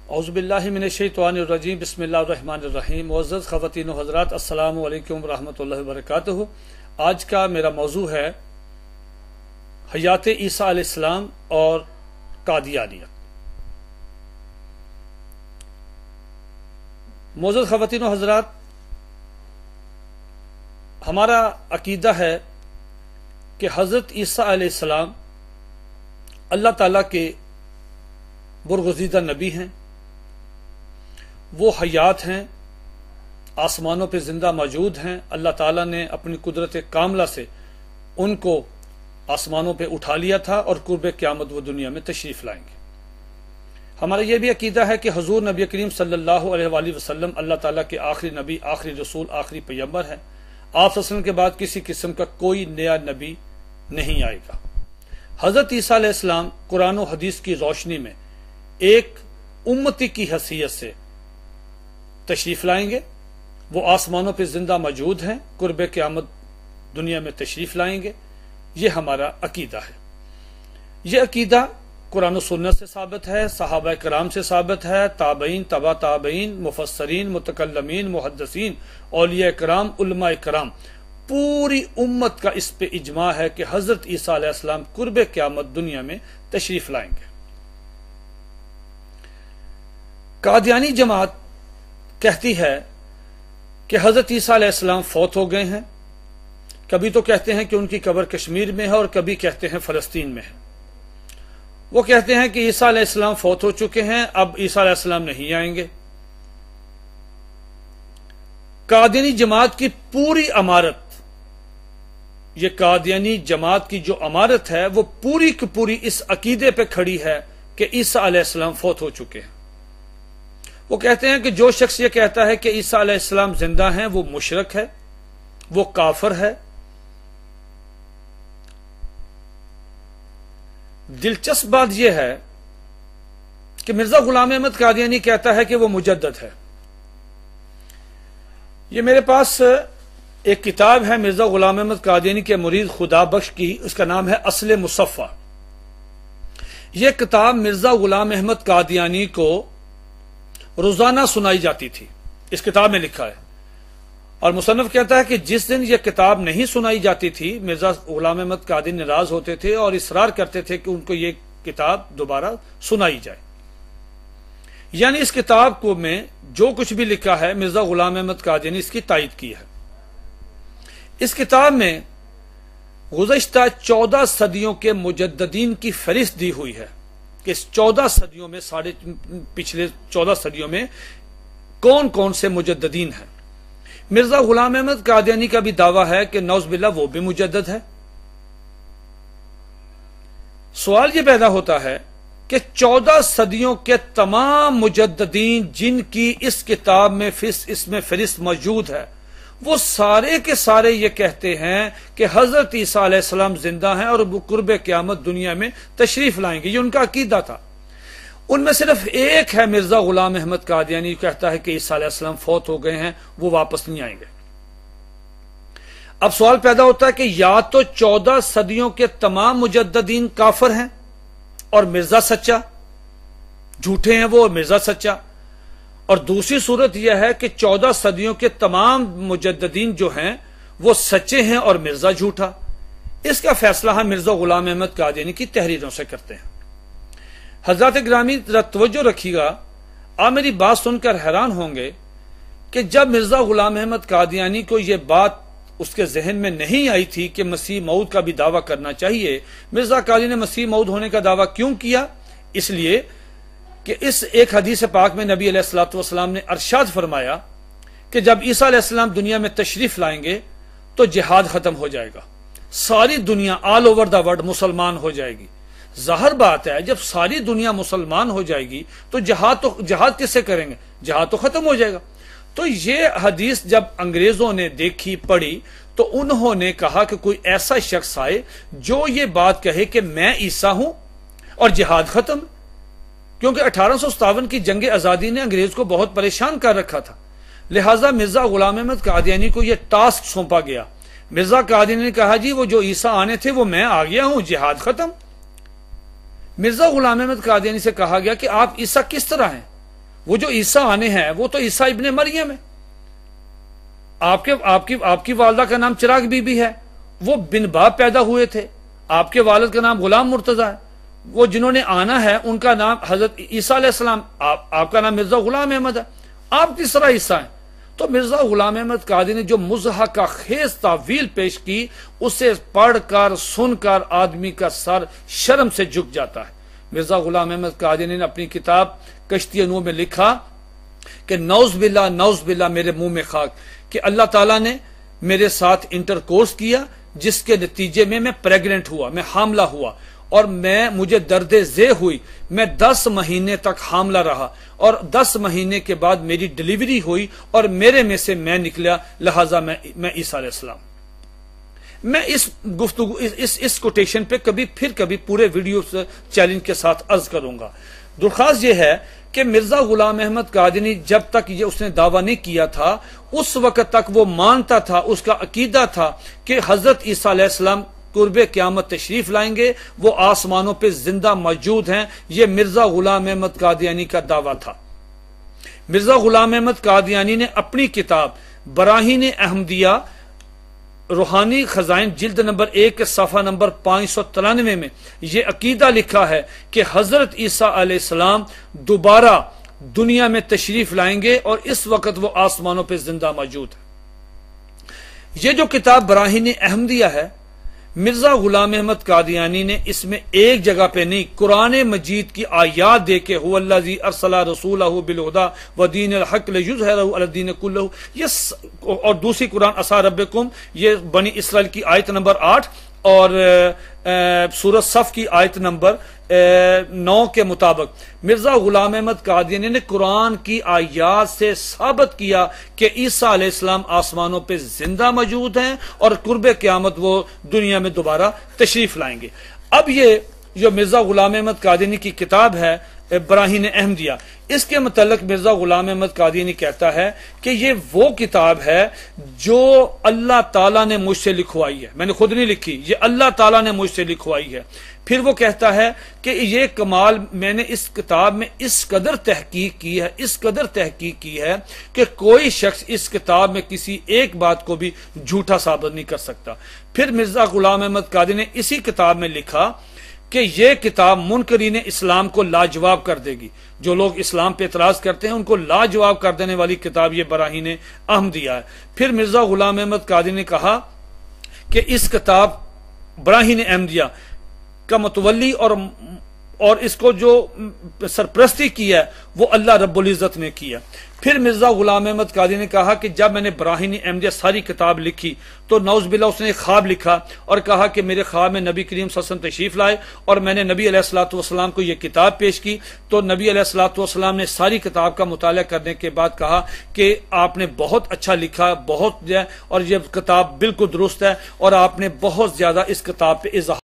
اعوذ باللہ من الشیطان الرجیم بسم اللہ الرحمن الرحیم۔ معزز خواتین و حضرات، السلام علیکم ورحمۃ اللہ وبرکاتہ۔ آج کا میرا موضوع ہے حیات عیسیٰ علیہ السلام اور قادیانیت۔ معزز خواتین و حضرات، ہمارا عقیدہ ہے کہ حضرت عیسیٰ علیہ السلام اللہ تعالیٰ کے برگزیدہ نبی ہیں، وہ حیات ہیں، آسمانوں پہ زندہ موجود ہیں۔ اللہ تعالیٰ نے اپنی قدرت کاملہ سے ان کو آسمانوں پہ اٹھا لیا تھا اور قرب قیامت وہ دنیا میں تشریف لائیں گے۔ ہمارا یہ بھی عقیدہ ہے کہ حضور نبی کریم صلی اللہ علیہ وآلہ وسلم اللہ تعالیٰ کے آخری نبی، آخری رسول، آخری پیغمبر ہیں۔ آپ صلی اللہ علیہ وسلم کے بعد کسی قسم کا کوئی نیا نبی نہیں آئے گا۔ حضرت عیسیٰ علیہ السلام قرآن و حدیث کی روشنی میں ایک امتی کی حیثیت سے تشریف لائیں گے۔ وہ آسمانوں پہ زندہ موجود ہیں، قرب قیامت دنیا میں تشریف لائیں گے۔ یہ ہمارا عقیدہ ہے۔ یہ عقیدہ قرآن و سنت سے ثابت ہے، صحابہ کرام سے ثابت ہے، تابعین، تبع تابعین، مفسرین، متکلمین، محدثین، اولیاء کرام، علماء کرام، پوری امت کا اس پہ اجماع ہے کہ حضرت عیسیٰ علیہ السلام قرب قیامت دنیا میں تشریف لائیں گے۔ قادیانی جماعت کہتی ہے کہ حضرت عیسیٰ علیہ السلام فوت ہو گئے ہیں۔ کبھی تو کہتے ہیں کہ ان کی قبر کشمیر میں ہے اور کبھی کہتے ہیں فلسطین میں ہے۔ وہ کہتے ہیں کہ عیسیٰ علیہ السلام فوت ہو چکے ہیں، اب عیسیٰ علیہ السلام نہیں آئیں گے۔ قادیانی جماعت کی پوری عمارت، یہ قادیانی جماعت کی جو عمارت ہے وہ پوری کی پوری اس عقیدے پہ کھڑی ہے کہ عیسیٰ علیہ السلام فوت ہو چکے ہیں۔ وہ کہتے ہیں کہ جو شخص یہ کہتا ہے کہ عیسیٰ علیہ السلام زندہ ہیں وہ مشرک ہے، وہ کافر ہے۔ دلچسپ بات یہ ہے کہ مرزا غلام احمد قادیانی کہتا ہے کہ وہ مجدد ہے۔ یہ میرے پاس ایک کتاب ہے مرزا غلام احمد قادیانی کے مرید خدا بخش کی، اس کا نام ہے اصل مصفہ۔ یہ کتاب مرزا غلام احمد قادیانی کو روزانہ سنائی جاتی تھی، اس کتاب میں لکھا ہے۔ اور مصنف کہتا ہے کہ جس دن یہ کتاب نہیں سنائی جاتی تھی مرزا غلام احمد قادیانی ناراض ہوتے تھے اور اصرار کرتے تھے کہ ان کو یہ کتاب دوبارہ سنائی جائے۔ یعنی اس کتاب کو میں جو کچھ بھی لکھا ہے مرزا غلام احمد قادیانی اس کی تائید کی ہے۔ اس کتاب میں گزشتہ 14 صدیوں کے مجددین کی فہرست دی ہوئی ہے کہ اس 14 صدیوں میں پچھلے 14 صدیوں میں کون کون سے مجددین ہیں۔ مرزا غلام احمد قادیانی کا بھی دعویٰ ہے کہ نعوذ باللہ وہ بھی مجدد ہے۔ سوال یہ پیدا ہوتا ہے کہ 14 صدیوں کے تمام مجددین جن کی اس کتاب میں اس میں فہرست موجود ہے، وہ سارے کے سارے یہ کہتے ہیں کہ حضرت عیسیٰ علیہ السلام زندہ ہیں اور وہ قرب قیامت دنیا میں تشریف لائیں گے۔ یہ ان کا عقیدہ تھا۔ ان میں صرف ایک ہے مرزا غلام احمد قادیانی، کہتا ہے کہ عیسیٰ علیہ السلام فوت ہو گئے ہیں، وہ واپس نہیں آئیں گے۔ اب سوال پیدا ہوتا ہے کہ یا تو 14 صدیوں کے تمام مجددین کافر ہیں اور مرزا سچا، جھوٹے ہیں وہ اور مرزا سچا، اور دوسری صورت یہ ہے کہ 14 صدیوں کے تمام مجددین جو ہیں وہ سچے ہیں اور مرزا جھوٹا۔ اس کا فیصلہ ہم مرزا غلام احمد قادیانی کی تحریروں سے کرتے ہیں۔ حضرات گرامی ذرا توجہ رکھیے گا، آپ میری بات سن کر حیران ہوں گے کہ جب مرزا غلام احمد قادیانی کو یہ بات اس کے ذہن میں نہیں آئی تھی کہ مسیح موعود کا بھی دعویٰ کرنا چاہیے، مرزا قادیانی نے مسیح موعود ہونے کا دعویٰ کیوں کیا؟ اس لیے کہ اس ایک حدیث پاک میں نبی علیہ الصلوۃ والسلام نے ارشاد فرمایا کہ جب عیسیٰ علیہ السلام دنیا میں تشریف لائیں گے تو جہاد ختم ہو جائے گا، ساری دنیا آل اوور دا ورلڈ مسلمان ہو جائے گی۔ ظاہر بات ہے جب ساری دنیا مسلمان ہو جائے گی تو جہاد کس سے کریں گے؟ جہاد تو ختم ہو جائے گا۔ تو یہ حدیث جب انگریزوں نے دیکھی پڑھی تو انہوں نے کہا کہ کوئی ایسا شخص آئے جو یہ بات کہے کہ میں عیسیٰ ہوں اور جہاد ختم، کیونکہ 1857 کی جنگ آزادی نے انگریز کو بہت پریشان کر رکھا تھا۔ لہٰذا مرزا غلام احمد قادیانی کو یہ ٹاسک سونپا گیا۔ مرزا قادیانی نے کہا جی وہ جو عیسیٰ آنے تھے وہ میں آ گیا ہوں، جہاد ختم۔ مرزا غلام احمد قادیانی سے کہا گیا کہ آپ عیسیٰ کس طرح ہیں؟ وہ جو عیسیٰ آنے ہیں وہ تو عیسیٰ ابن مریم ہے. آپ کی والدہ کا نام چراغ بی بی ہے, وہ بن باپ پیدا ہوئے تھے. آپ کے والد کا نام غلام مرتضیٰ ہے. وہ جنہوں نے آنا ہے ان کا نام حضرت عیسیٰ علیہ السلام, آپ کا نام مرزا غلام احمد ہے. آپ کس طرح عیسیٰ ہیں؟ تو مرزا غلام احمد قادری نے جو مضحکہ خیز تعویل پیش کی, اسے پڑھ کر سن کر آدمی کا سر شرم سے جھک جاتا ہے. مرزا غلام احمد قادری نے اپنی کتاب کشتی نوح میں لکھا کہ نعوذ باللہ میرے منہ میں خاک کہ اللہ تعالیٰ نے میرے ساتھ انٹرکورس کیا جس کے نتیجے میں پریگننٹ ہوا, میں حاملہ ہوا, اور مجھے درد ذیل ہوئی. میں 10 مہینے تک حاملہ رہا اور 10 مہینے کے بعد میری ڈلیوری ہوئی اور میرے میں سے میں نکلا, لہذا میں عیسیٰ علیہ السلام. میں اس گفتگو اس کوٹیشن پہ کبھی پورے ویڈیو چیلنج کے ساتھ عرض کروں گا. درخواست یہ ہے کہ مرزا غلام احمد قادری جب تک یہ اس نے دعویٰ نہیں کیا تھا, اس وقت تک وہ مانتا تھا, اس کا عقیدہ تھا کہ حضرت عیسیٰ علیہ السلام قرب قیامت تشریف لائیں گے, وہ آسمانوں پہ زندہ موجود ہیں. یہ مرزا غلام احمد قادیانی کا دعویٰ تھا. مرزا غلام احمد قادیانی نے اپنی کتاب براہین احمدیہ روحانی خزائن جلد نمبر 1 صفحہ نمبر 593 میں یہ عقیدہ لکھا ہے کہ حضرت عیسیٰ علیہ السلام دوبارہ دنیا میں تشریف لائیں گے اور اس وقت وہ آسمانوں پہ زندہ موجود ہے. یہ جو کتاب براہین احمدیہ ہے, مرزا غلام احمد قادیانی نے اس میں ایک جگہ پہ نہیں, قرآن مجید کی آیات دے کے هو الذی ارسل رسولہ بالہدی ودین الحق لیظہرہ علی الدین کلہ, اور دوسری قرآن عسیٰ ربکم, یہ بنی اسرائیل کی آیت نمبر 8 اور سورۃ صف کی آیت نمبر 9 کے مطابق مرزا غلام احمد قادیانی نے قرآن کی آیات سے ثابت کیا کہ عیسیٰ علیہ السلام آسمانوں پہ زندہ موجود ہیں اور قرب قیامت وہ دنیا میں دوبارہ تشریف لائیں گے. اب یہ جو مرزا غلام احمد قادیانی کی کتاب ہے براہین احمدیہ, اس کے متعلق مرزا غلام احمد قادیانی کہتا ہے کہ یہ وہ کتاب ہے جو اللہ تعالیٰ نے مجھ سے لکھوائی ہے, میں نے خود نہیں لکھی, یہ اللہ تعالیٰ نے مجھ سے لکھوائی ہے. پھر وہ کہتا ہے کہ یہ کمال میں نے اس کتاب میں اس قدر تحقیق کی ہے کہ کوئی شخص اس کتاب میں کسی ایک بات کو بھی جھوٹا ثابت نہیں کر سکتا. پھر مرزا غلام احمد قادری نے اسی کتاب میں لکھا کہ یہ کتاب منکرین اسلام کو لاجواب کر دے گی. جو لوگ اسلام پہ اعتراض کرتے ہیں ان کو لاجواب کر دینے والی کتاب یہ براہین احمدیہ ہے. پھر مرزا غلام احمد قادری نے کہا کہ اس کتاب براہین احمدیہ کا متولی اور اس کو جو سرپرستی کی ہے وہ اللہ رب العزت نے کیا. پھر مرزا غلام احمد قادری نے کہا کہ جب میں نے براہین احمدیہ ساری کتاب لکھی تو نعوذ باللہ اس نے ایک خواب لکھا اور کہا کہ میرے خواب میں نبی کریم صلی اللہ علیہ وسلم تشریف لائے اور میں نے نبی علیہ الصلوۃ والسلام کو یہ کتاب پیش کی, تو نبی علیہ الصلوۃ والسلام نے ساری کتاب کا مطالعہ کرنے کے بعد کہا کہ آپ نے بہت اچھا لکھا, بہت, اور یہ کتاب بالکل درست ہے اور آپ نے بہت زیادہ اس کتاب پہ اضافہ